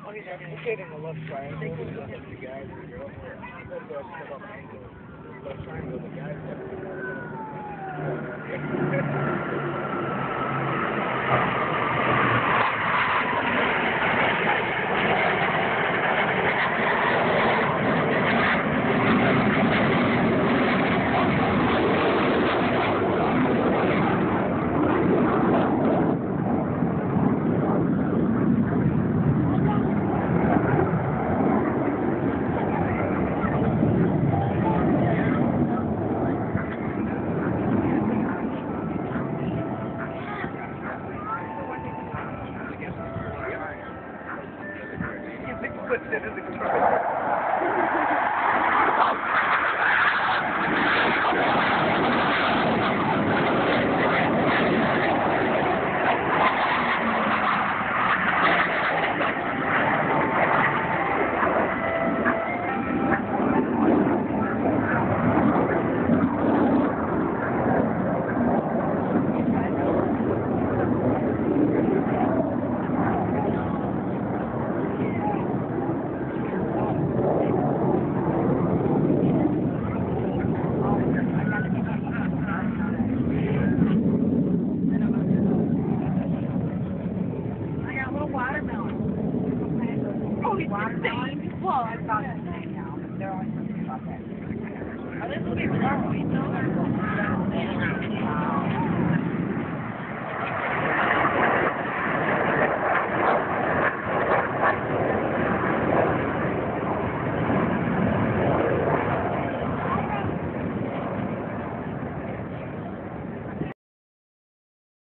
Locating the left triangle, the guys and the girls. Let's go set up angle. Left triangle, the guys have put that in the guitar.